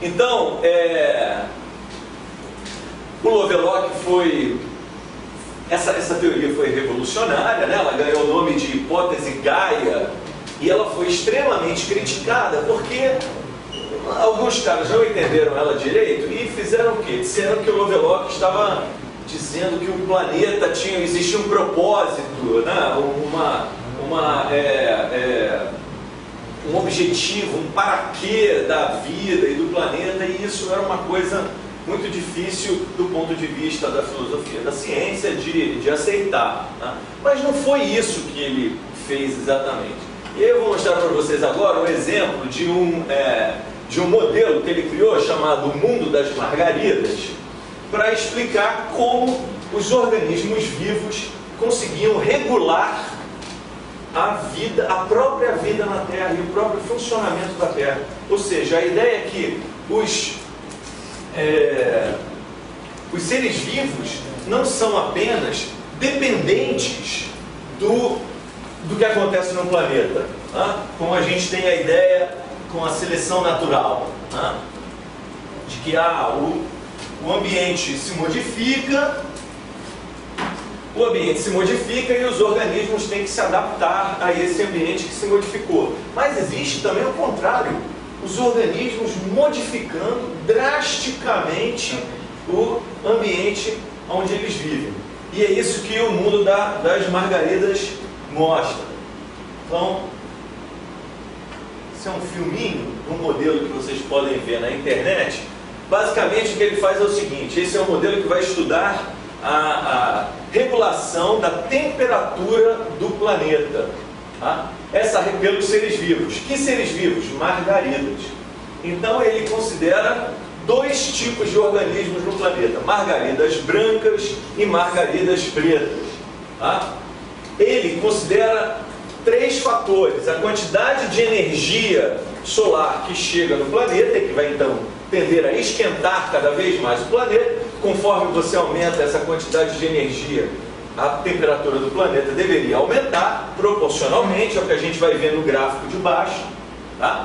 Então, o Lovelock foi... Essa teoria foi revolucionária, né? Ela ganhou o nome de hipótese Gaia, e ela foi extremamente criticada porque alguns caras não entenderam ela direito e fizeram o quê? Disseram que o Lovelock estava dizendo que o planeta existia um propósito, né? Um objetivo, um para-quê da vida e do planeta, e isso era uma coisa muito difícil do ponto de vista da filosofia da ciência de aceitar, né? Mas não foi isso que ele fez exatamente. E eu vou mostrar para vocês agora um exemplo de um modelo que ele criou chamado Mundo das Margaridas, para explicar como os organismos vivos conseguiam regular a vida, a própria vida na Terra e o próprio funcionamento da Terra. Ou seja, a ideia é que os seres vivos não são apenas dependentes do que acontece no planeta, né? Como a gente tem a ideia com a seleção natural, né? De que o ambiente se modifica, e os organismos têm que se adaptar a esse ambiente que se modificou. Mas existe também o contrário, os organismos modificando drasticamente o ambiente onde eles vivem. E é isso que o mundo das margaridas mostra. Então, esse é um filminho, um modelo que vocês podem ver na internet. Basicamente o que ele faz é o seguinte: esse é um modelo que vai estudar a regulação da temperatura do planeta, tá? Pelos seres vivos. Que seres vivos? Margaridas. Então ele considera dois tipos de organismos no planeta: margaridas brancas e margaridas pretas, tá? Ele considera três fatores: a quantidade de energia solar que chega no planeta e que vai então tender a esquentar cada vez mais o planeta. Conforme você aumenta essa quantidade de energia, a temperatura do planeta deveria aumentar proporcionalmente, é o que a gente vai ver no gráfico de baixo, tá?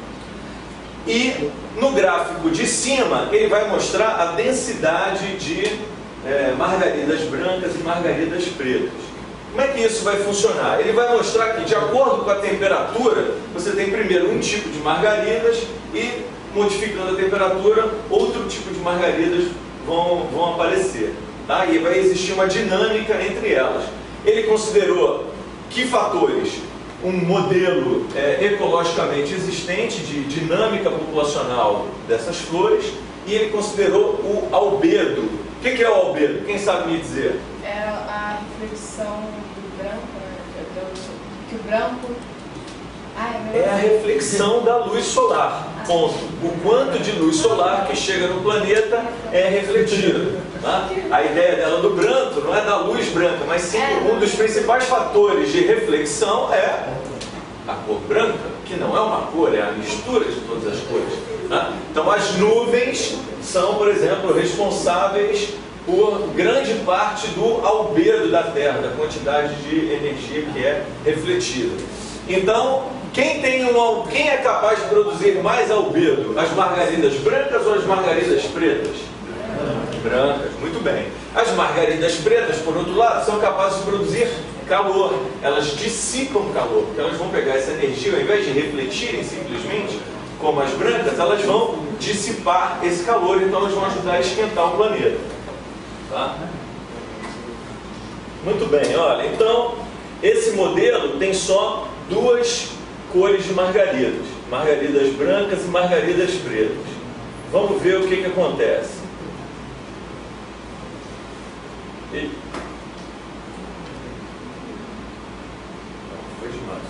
E no gráfico de cima ele vai mostrar a densidade de margaridas brancas e margaridas pretas. Como é que isso vai funcionar? Ele vai mostrar que, de acordo com a temperatura, você tem primeiro um tipo de margaridas e, modificando a temperatura, outro tipo de margaridas vão aparecer, tá? E vai existir uma dinâmica entre elas. Ele considerou que fatores? Um modelo ecologicamente existente de dinâmica populacional dessas flores, e ele considerou o albedo. O que é o albedo? Quem sabe me dizer? É a reflexão do branco, né? Que o branco... É a reflexão da luz solar, ponto. O quanto de luz solar que chega no planeta é refletido, tá? A ideia dela do branco não é da luz branca, mas sim um dos principais fatores de reflexão é a cor branca, que não é uma cor, é a mistura de todas as cores, tá? Então as nuvens são, por exemplo, responsáveis por grande parte do albedo da Terra, da quantidade de energia que é refletida. Então, quem é capaz de produzir mais albedo? As margaridas brancas ou as margaridas pretas? Brancas, muito bem. As margaridas pretas, por outro lado, são capazes de produzir calor. Elas dissipam calor, porque elas vão pegar essa energia, ao invés de refletirem simplesmente, como as brancas, elas vão dissipar esse calor, então elas vão ajudar a esquentar o planeta. Tá? Muito bem, olha, então, esse modelo tem só duas cores de margaridas: margaridas brancas e margaridas pretas. Vamos ver o que acontece. Foi demais.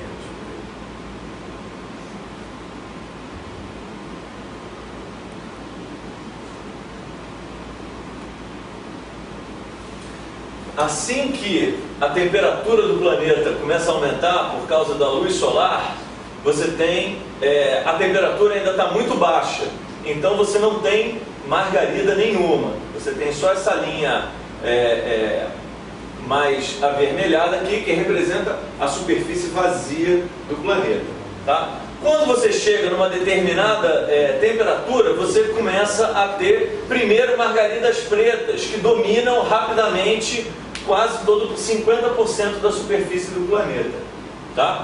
Assim que a temperatura do planeta começa a aumentar por causa da luz solar, você tem, a temperatura ainda está muito baixa, então você não tem margarida nenhuma, você tem só essa linha mais avermelhada aqui, que representa a superfície vazia do planeta, tá? Quando você chega numa determinada temperatura, você começa a ter primeiro margaridas pretas, que dominam rapidamente quase todo 50% da superfície do planeta, tá?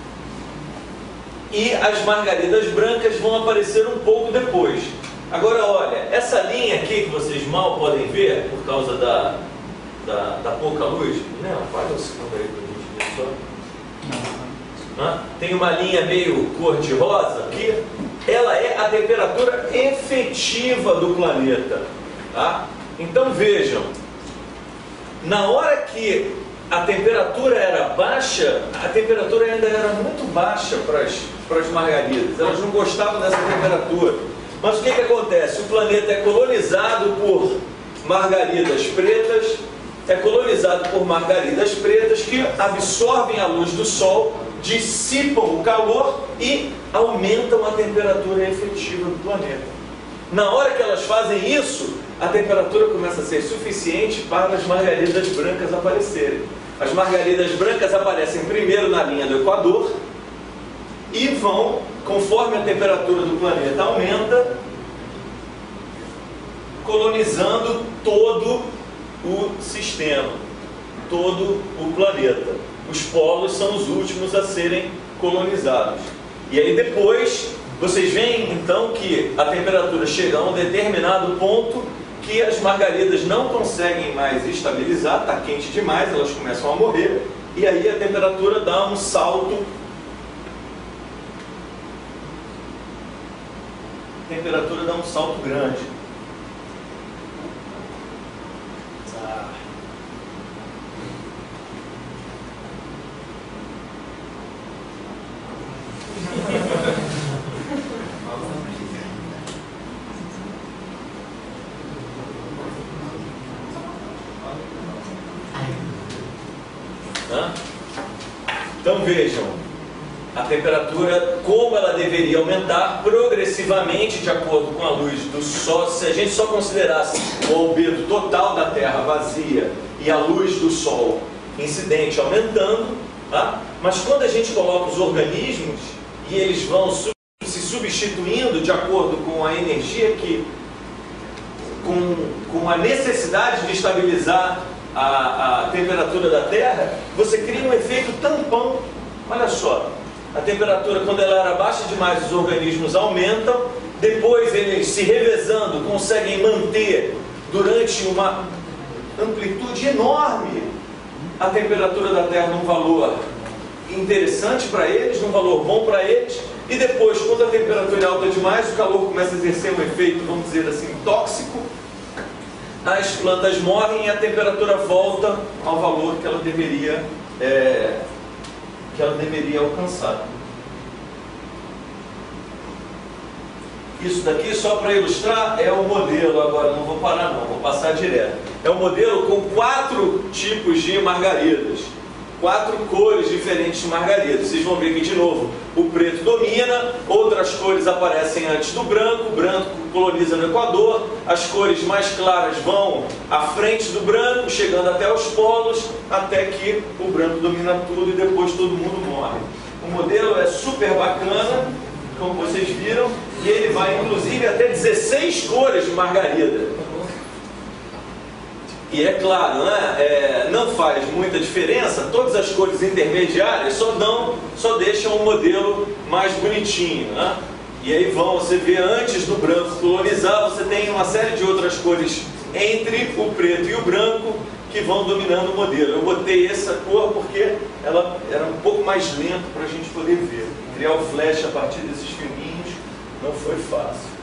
E as margaridas brancas vão aparecer um pouco depois. Agora olha, essa linha aqui que vocês mal podem ver por causa da pouca luz, não, apaga o segundo aí pra gente ver só. Tem uma linha meio cor-de-rosa aqui, ela é a temperatura efetiva do planeta, tá? Então vejam, na hora que a temperatura era baixa, a temperatura ainda era muito baixa para as margaridas, elas não gostavam dessa temperatura. Mas o que acontece? O planeta é colonizado por margaridas pretas, que absorvem a luz do Sol, dissipam o calor e aumentam a temperatura efetiva do planeta. Na hora que elas fazem isso, a temperatura começa a ser suficiente para as margaridas brancas aparecerem. As margaridas brancas aparecem primeiro na linha do Equador e vão, conforme a temperatura do planeta aumenta, colonizando todo o sistema, todo o planeta. Os polos são os últimos a serem colonizados. E aí depois, vocês veem então que a temperatura chega a um determinado ponto que as margaridas não conseguem mais estabilizar, está quente demais, elas começam a morrer, e aí a temperatura dá um salto. A temperatura dá um salto grande. Então vejam, a temperatura, como ela deveria aumentar progressivamente de acordo com a luz do Sol. Se a gente só considerasse o albedo total da Terra vazia e a luz do Sol incidente aumentando, tá? Mas quando a gente coloca os organismos e eles vão se substituindo de acordo com a energia com a necessidade de estabilizar a temperatura da Terra, você cria um efeito tampão. Olha só, a temperatura, quando ela era baixa demais, os organismos aumentam, depois eles, se revezando, conseguem manter durante uma amplitude enorme a temperatura da Terra num valor interessante para eles, num valor bom para eles, e depois, quando a temperatura é alta demais, o calor começa a exercer um efeito, vamos dizer assim, tóxico, as plantas morrem e a temperatura volta ao valor que ela deveria alcançar. Isso daqui, só para ilustrar, é o modelo. Agora não vou parar não, vou passar direto. É um modelo com 4 tipos de margaridas, 4 cores diferentes de margaridas. Vocês vão ver que, de novo, o preto domina, outras cores aparecem antes do branco, o branco coloniza no Equador, as cores mais claras vão à frente do branco, chegando até os polos, até que o branco domina tudo e depois todo mundo morre. O modelo é super bacana, como vocês viram, e ele vai inclusive até 16 cores de margarida. E é claro, né, não faz muita diferença, todas as cores intermediárias só deixam o modelo mais bonitinho, né? E aí você vê, antes do branco colonizar, você tem uma série de outras cores entre o preto e o branco que vão dominando o modelo. Eu botei essa cor porque ela era um pouco mais lenta para a gente poder ver. Criar o flash a partir desses filminhos não foi fácil.